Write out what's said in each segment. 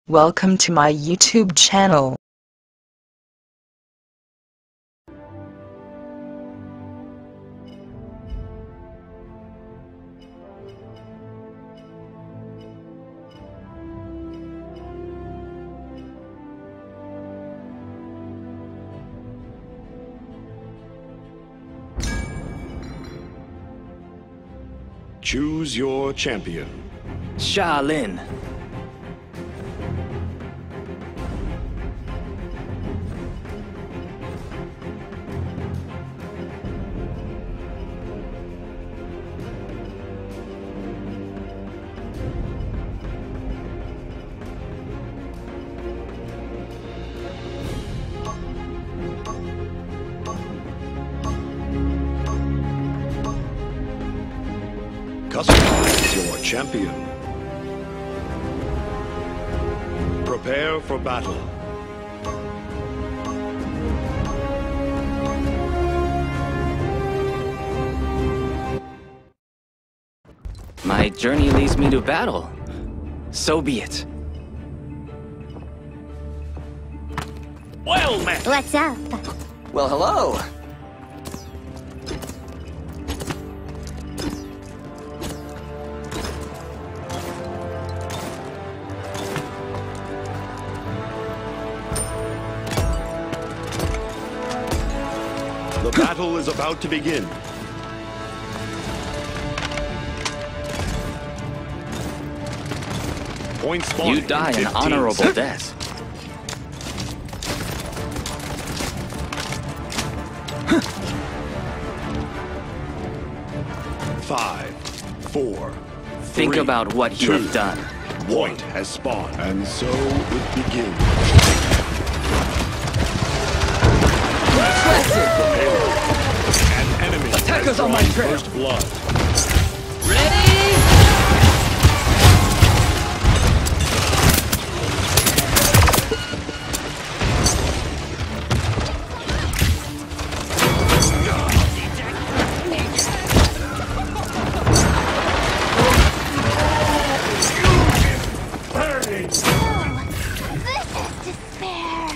Welcome to my YouTube channel. Choose your champion. Shaolin. Customize your champion. Prepare for battle. My journey leads me to battle. So be it. Well met! What's up? Well, hello. The battle is about to begin. Point spawn. You die an 15 honorable seconds. death. Five, four, Think three, about what you two, have done. Point has spawned, and so it begins. An enemy Attackers has on my drawn trail. first blood. Ready? This is despair.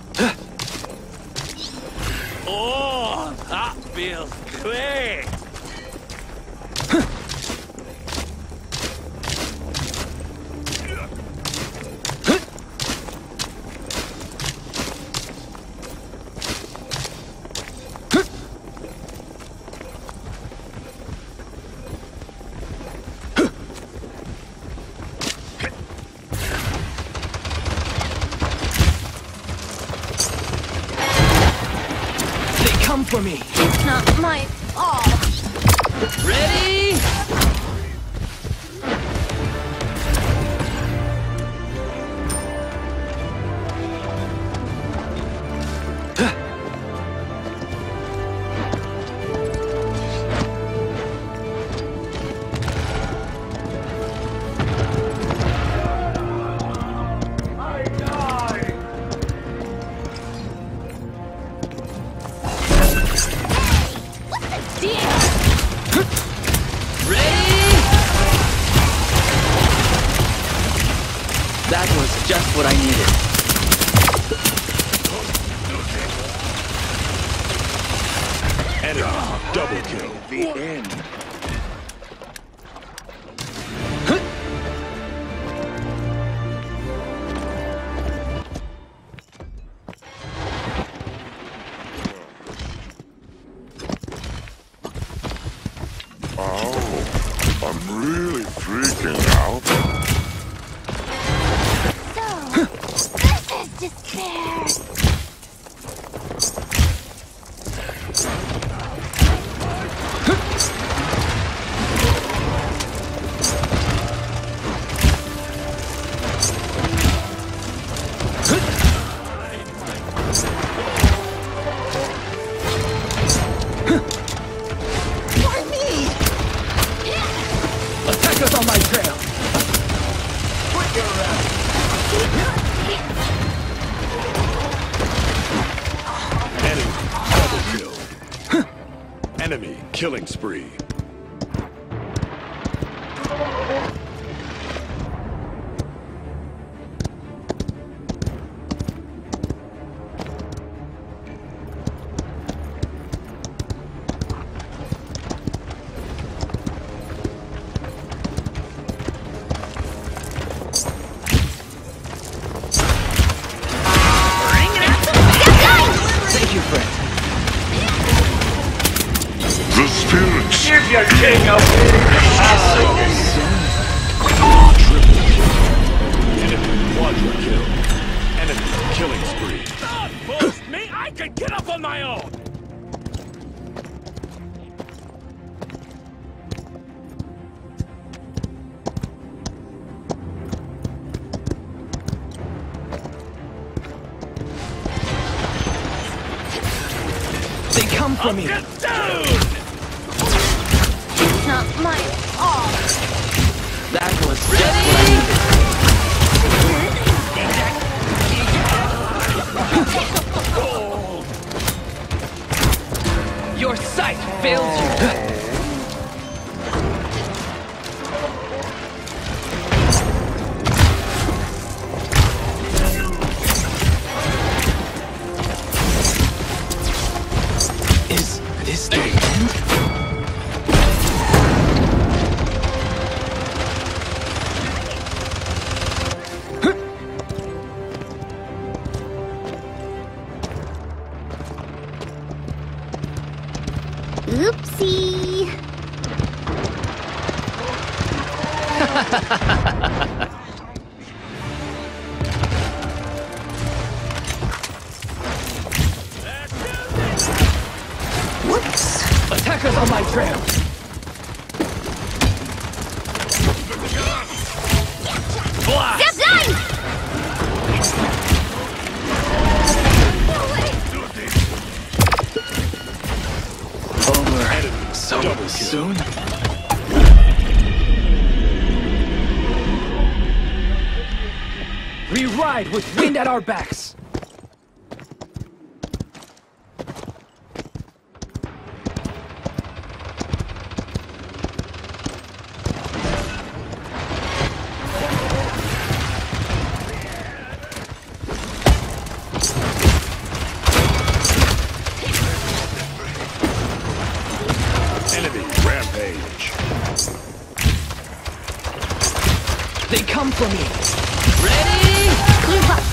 Oh, that feels great. They come for me. It's not my fault. Ready? What's the deal? Ready? That was just what I needed. Enemy double kill. The end. Oh, I'm really freaking out. So, this is despair. Why me? Attackers on my trail. Enemy double kill. Enemy killing spree. your king of Enemy quadra kill. Enemy killing spree. Don't boost me! I can get up on my own! They come for me! Get down! It's not my fault. That was just what I needed. Your sight fails you! Is this the end? Oopsie. Whoops! Attackers on my trail! Zip line! Over so soon? We ride with wind at our backs! Enemy rampage. They come for me! Ready? Move up.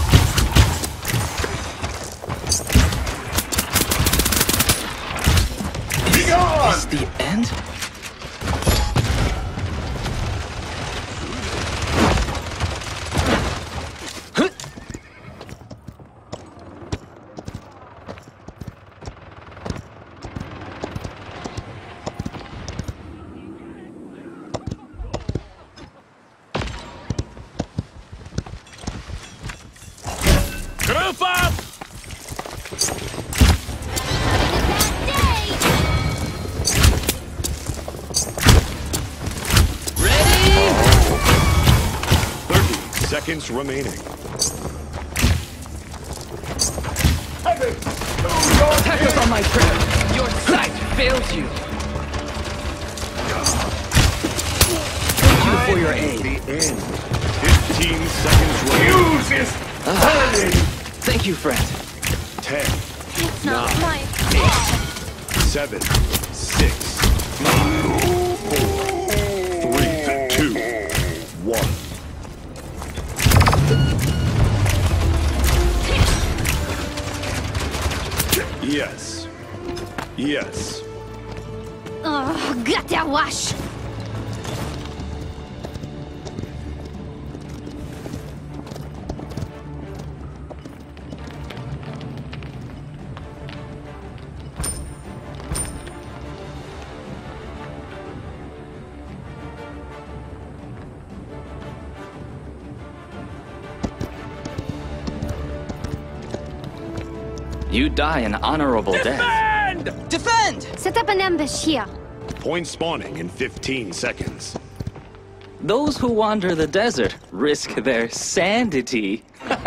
Is this the end? Huh? Group up! Ready? 30 seconds remaining. Attackers on my trail! Your sight fails you! Thank you for your aid. The end. 15 seconds remaining. Use his Thank you, friend. 10, It's not Nine. my fault. 7, 6, 5, 4, 3, 2, 1. Yes. Yes. Oh, gotta wash. You die an honorable death. Defend! Set up an ambush here. Point spawning in 15 seconds. Those who wander the desert risk their sanity.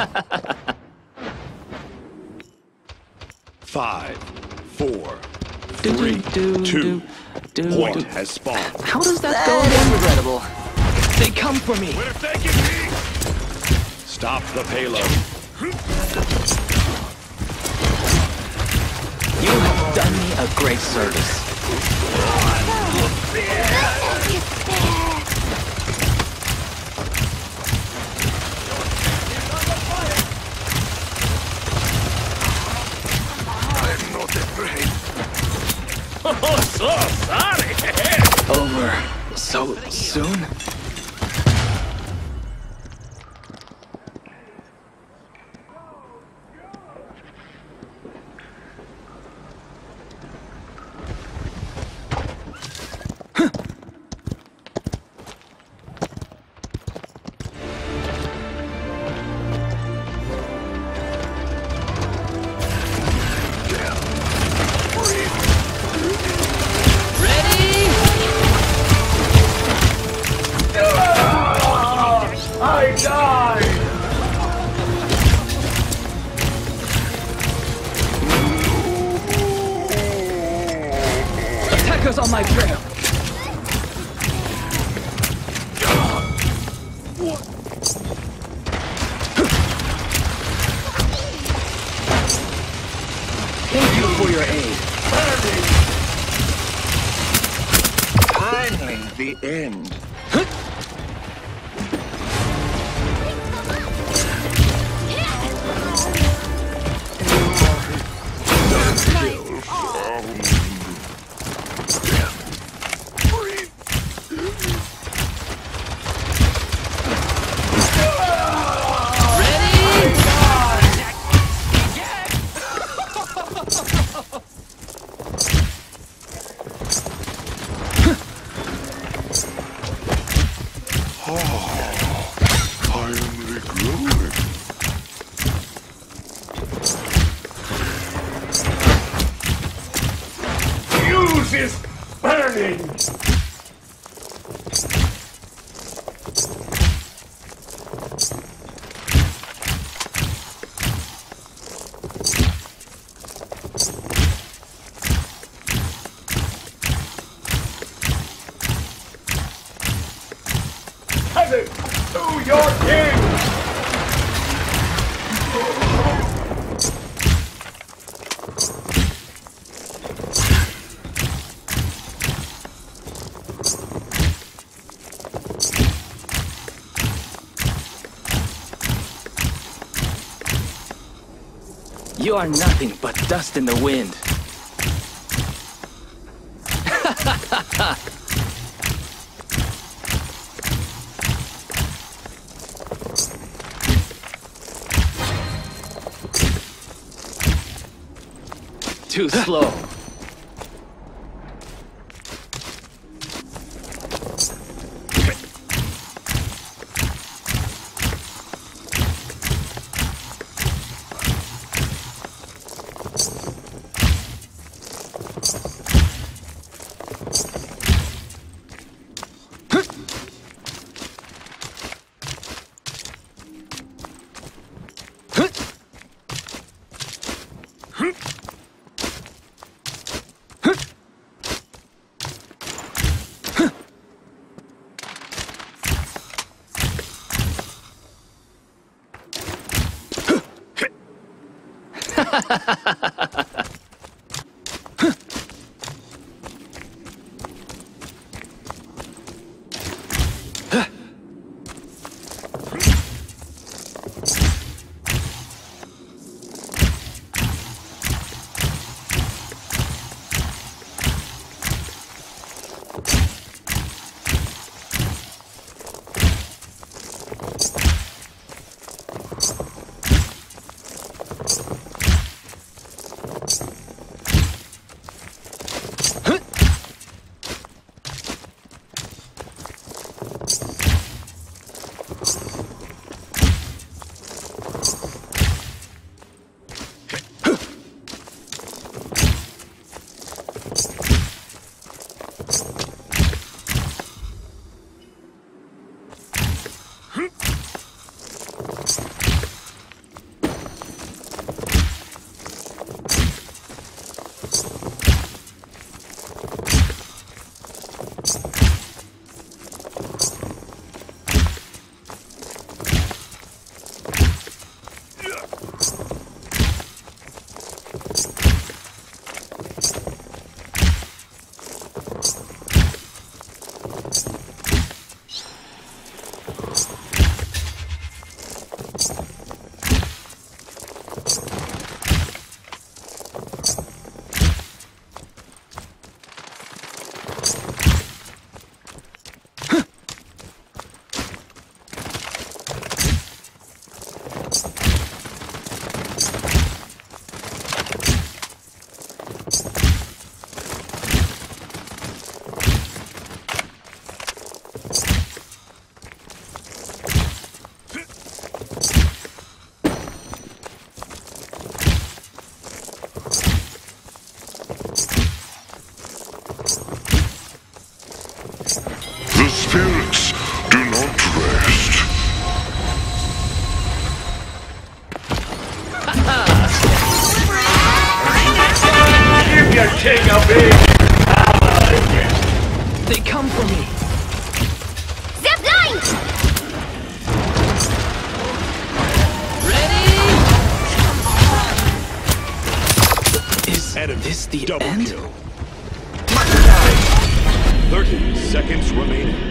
5, 4, Do, 3, do, 2. do, Point do. has spawned. How does that go again? Regrettable. They come for me! We're taking me! Stop the payload. You have done me a great service. Oh, so sorry! So soon? Attackers on my trail! Thank you for your aid. Finally, the end. Finally growing. Fuse is burning! Peasant, to your king! You are nothing but dust in the wind. Too slow. They come for me. Zip line! Ready? Is Enemy this the double end? kill. 30 seconds remaining.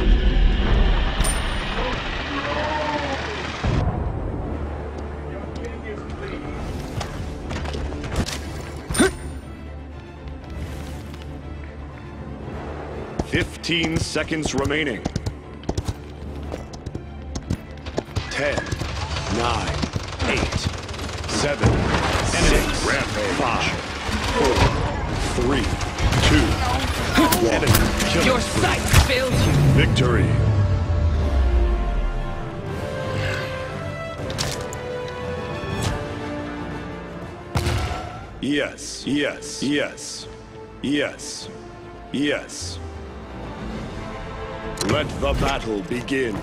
Huh. 15 seconds remaining. 10, 9, 8, 7, 6, 5, 4, 3, 2, enemy killing Your spree. sight fails you. Victory. Yes, yes, yes, yes, yes. Let the battle begin.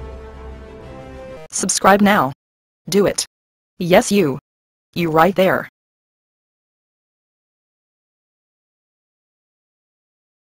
Subscribe now. Do it. Yes, you. You right there.